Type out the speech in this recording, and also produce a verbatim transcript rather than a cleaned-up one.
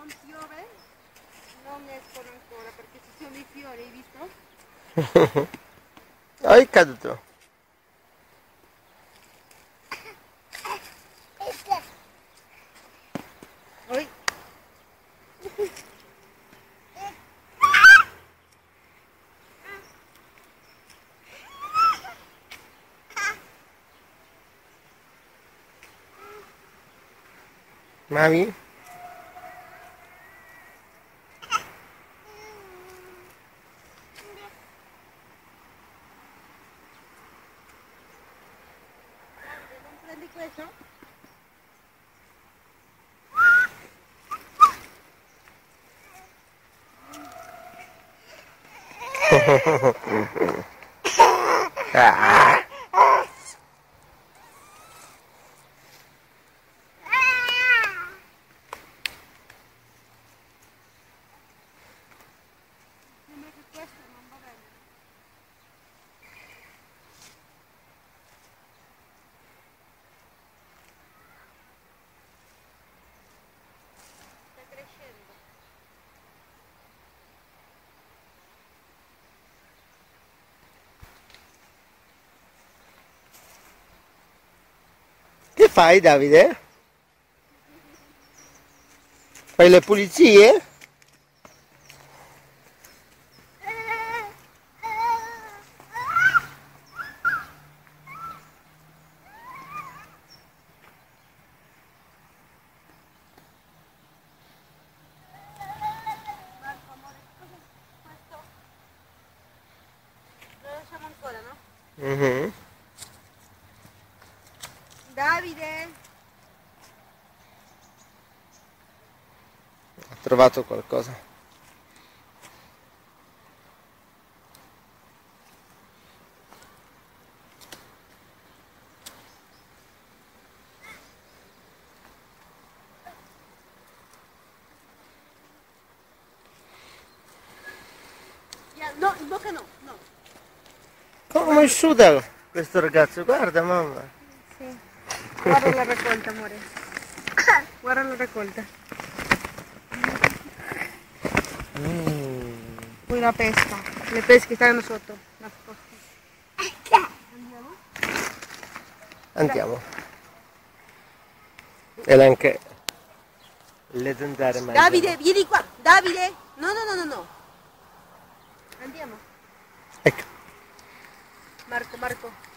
non piove, non escono ancora perché ci sono i fiori, hai visto? Oh, è caduto. Oi. Mami? Non prendi questo? Ah. Sembra che questo non va bene. Sta crescendo. Che fai, Davide? Fai le pulizie? Marco, amore, cosa? Questo? Lo lasciamo ancora, no? Mhm. Davide! Ho trovato qualcosa. Yeah, no, in bocca no, no. Come suda questo ragazzo? Guarda, mamma. Sì. Guarda la raccolta, amore. Guarda la raccolta. Mm. Poi la pesca. Le pesche stanno sotto. Nascoste. Andiamo? Andiamo. E anche leggendaria mangiano. Davide, vieni qua. Davide! No, no, no, no, no. Andiamo. Ecco. Marco, Marco.